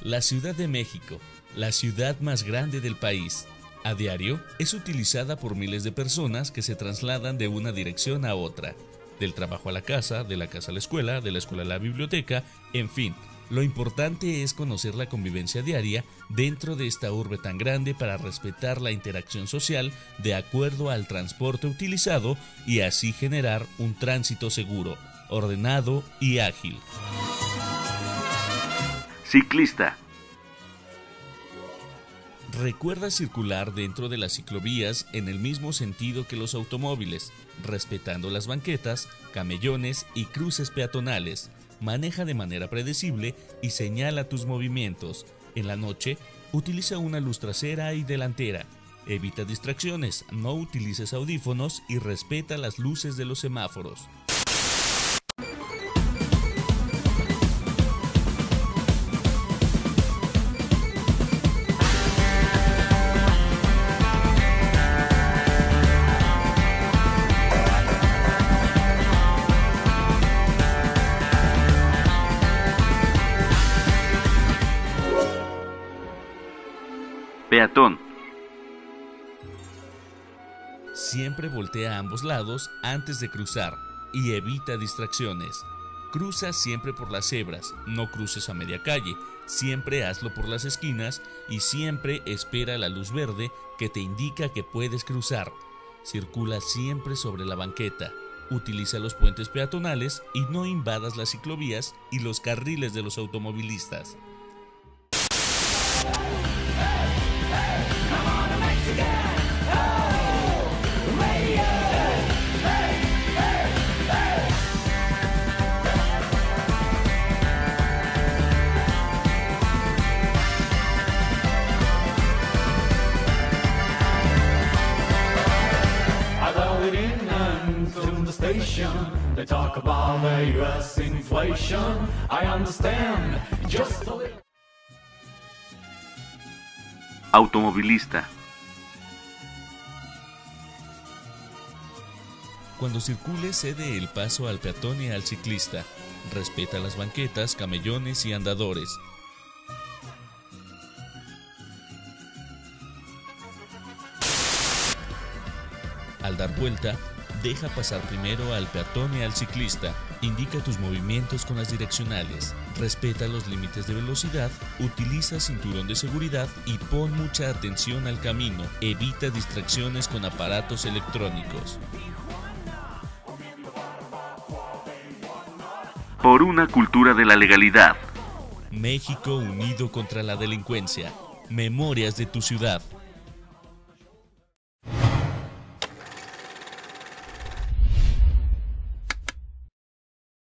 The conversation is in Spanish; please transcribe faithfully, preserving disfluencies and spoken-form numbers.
La Ciudad de México, la ciudad más grande del país, a diario es utilizada por miles de personas que se trasladan de una dirección a otra, del trabajo a la casa, de la casa a la escuela, de la escuela a la biblioteca, en fin. Lo importante es conocer la convivencia diaria dentro de esta urbe tan grande para respetar la interacción social de acuerdo al transporte utilizado y así generar un tránsito seguro, ordenado y ágil. Ciclista. Recuerda circular dentro de las ciclovías en el mismo sentido que los automóviles, respetando las banquetas, camellones y cruces peatonales. Maneja de manera predecible y señala tus movimientos. En la noche, utiliza una luz trasera y delantera. Evita distracciones, no utilices audífonos y respeta las luces de los semáforos. Peatón. Siempre voltea a ambos lados antes de cruzar y evita distracciones. Cruza siempre por las cebras, no cruces a media calle, siempre hazlo por las esquinas y siempre espera la luz verde que te indica que puedes cruzar. Circula siempre sobre la banqueta. Utiliza los puentes peatonales y no invadas las ciclovías y los carriles de los automovilistas. They talk about the U S inflation. I understand just a little. Automovilista. Cuando circule, cede el paso al peatón y al ciclista. Respeta las banquetas, camellones y andadores. Al dar vuelta, deja pasar primero al peatón y al ciclista. Indica tus movimientos con las direccionales. Respeta los límites de velocidad. Utiliza cinturón de seguridad y pon mucha atención al camino. Evita distracciones con aparatos electrónicos. Por una cultura de la legalidad. México unido contra la delincuencia. Memorias de tu ciudad.